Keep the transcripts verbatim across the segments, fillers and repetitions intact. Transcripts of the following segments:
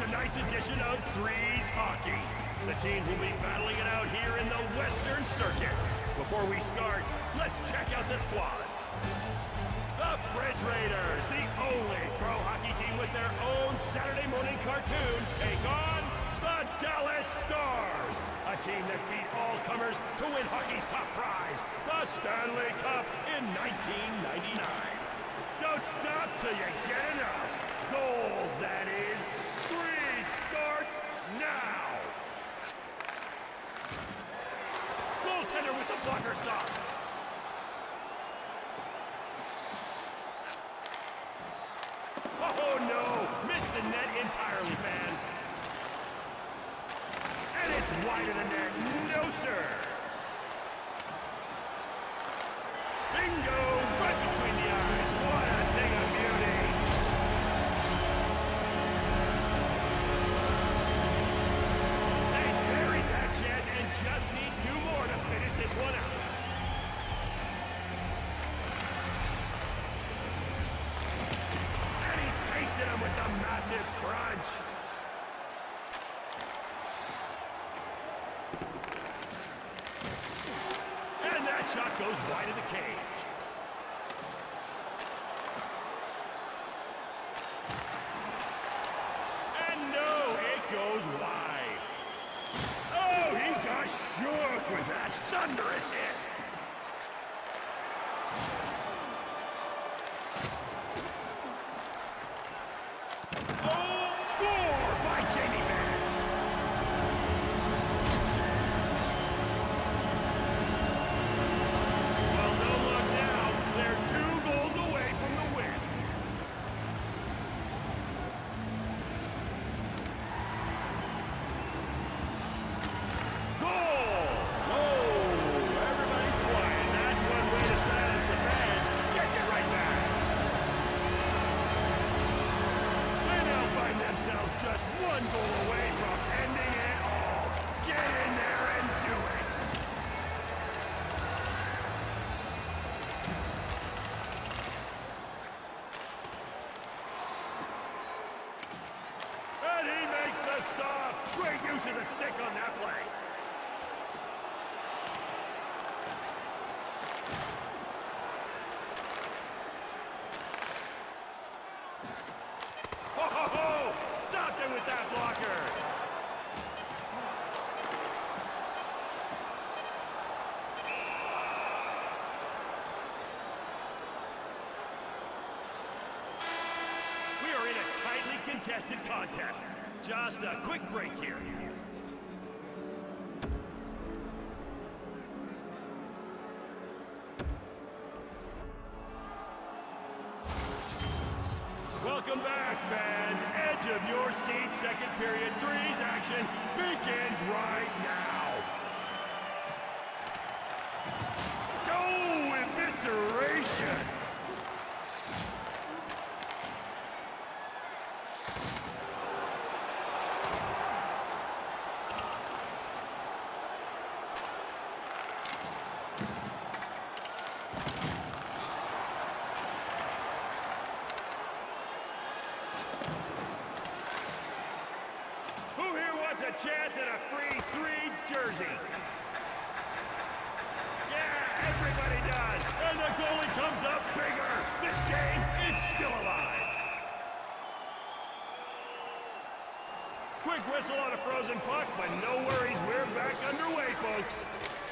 tonight's edition of Threes Hockey. The teams will be battling it out here in the Western Circuit. Before we start, let's check out the squads. The Fridge Raiders, the only pro hockey team with their own Saturday morning cartoons, take on the Dallas Stars, a team that beat all comers to win hockey's top prize, the Stanley Cup in nineteen ninety-nine. Don't stop till you get enough. Goals, that is. Three starts now. Goaltender with the blocker stop. Oh no, missed the net entirely, fans. And it's wide of the net. No, sir. Bingo! Right between the eyes. What a thing of beauty. They buried that chance and just need two more to finish this one out. And he pasted him with the massive crunch. And that shot goes wide of the cage. And no, it goes wide. Oh, he got shook with that thunderous hit. Oh, score by Jamie Benn. Well, don't look now. They're two goals away from the win. Goal! Whoa! Everybody's quiet. That's one way to silence the fans. Gets it right back. They now find themselves just one goal away from ending it all. Get in there and do it. And he makes the stop. Great use of the stick on that play. Ho, ho, ho! Stopped him with that blocker. We are in a tightly contested contest. Just a quick break here. Welcome back, fans. Edge of your seat. Second period threes action begins right now. Oh, evisceration. Who here wants a chance at a free three jersey? Yeah, everybody does. And the goalie comes up bigger. This game is still alive. Quick whistle on a frozen puck, but no worries. We're back underway, folks.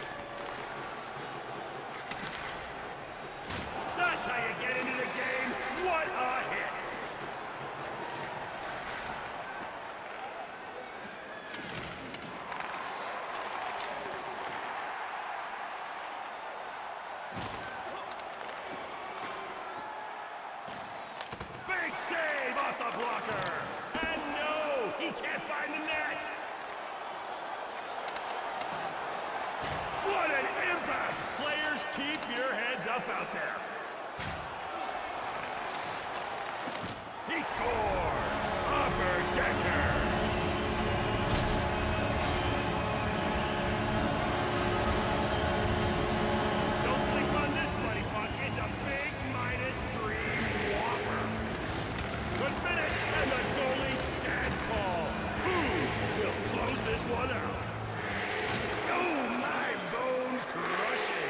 That's how you get into the game. What a hit. Big save off the blocker. And no, he can't find the net. What an impact. Players, keep your heads up out there. He scores. Upper Decker. Don't sleep on this, buddy puck. It's a big minus three whopper. Good finish, and the goalie stands tall. one out. Oh, my bone crushing.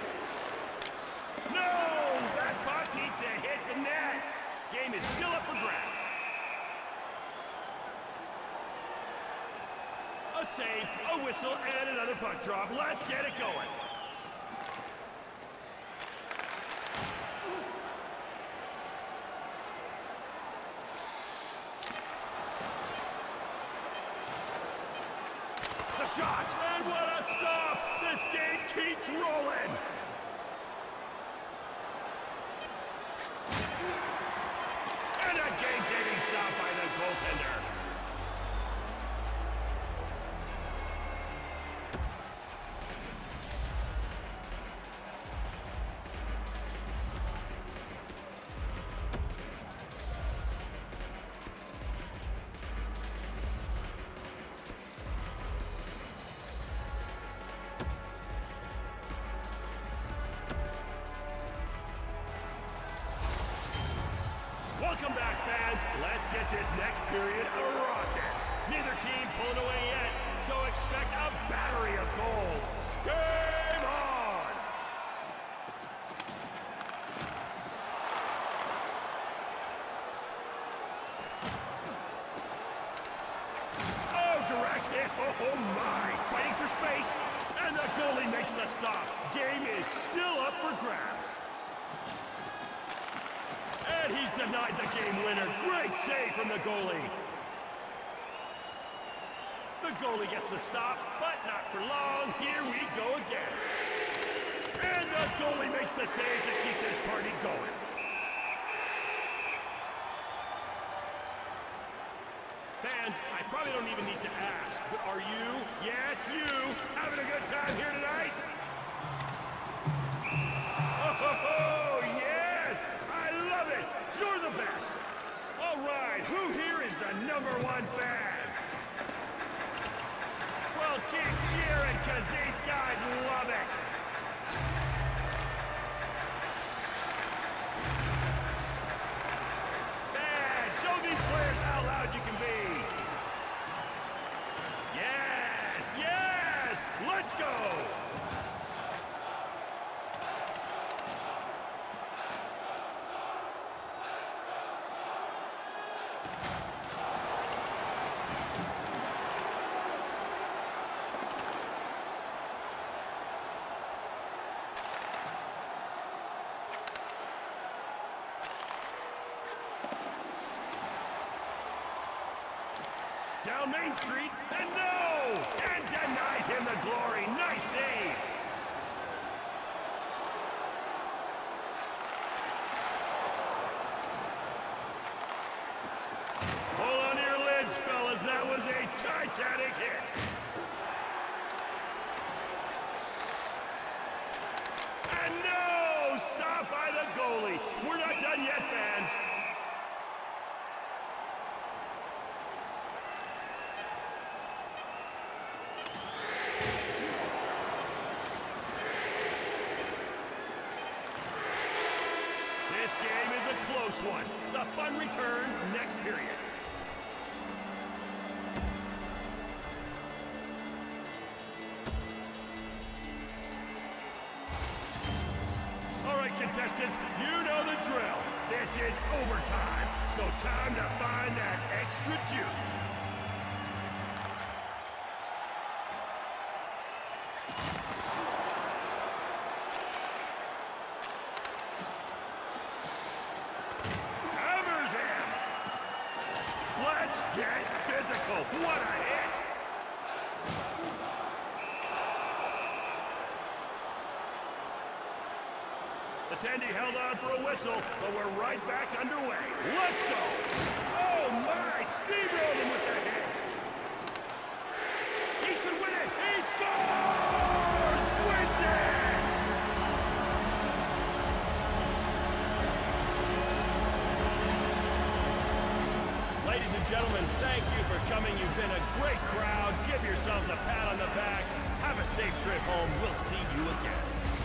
No! That puck needs to hit the net. Game is still up for grabs. A save, a whistle, and another puck drop. Let's get it going. The shot, and what a stop! This game keeps rolling. And a game-saving stop by the goaltender. Welcome back, fans. Let's get this next period a rocket. Neither team pulling away yet, so expect a battery of goals. Game on! Oh, direct hit. Oh, oh my. Fighting for space, and the goalie makes the stop. Game is still up for grabs. And he's denied the game winner. Great save from the goalie. The goalie gets the stop, but not for long. Here we go again. And the goalie makes the save to keep this party going. Fans, I probably don't even need to ask, but are you, yes you, having a good time here tonight? Oh, ho, ho, yes! I love it! You're the best! All right, who here is the number one fan? Well, keep cheering, because these guys love it! Fans, show these players how loud you can be! Yes, yes! Let's go! Down Main Street, and no! And denies him the glory. Nice save! Hold on to your lids, fellas. That was a titanic hit. And no! Stop by the goalie. We're not done yet, fans. This game is a close one. The fun returns next period. All right, contestants, you know the drill. This is overtime, so time to find that extra juice. Let's get physical. What a hit! The Tandy held on for a whistle, but we're right back underway. Let's go! Oh my! Steamrolled him with the hit! He should win it! He scores! Wins it! Ladies and gentlemen, thank you for coming. You've been a great crowd. Give yourselves a pat on the back. Have a safe trip home. We'll see you again.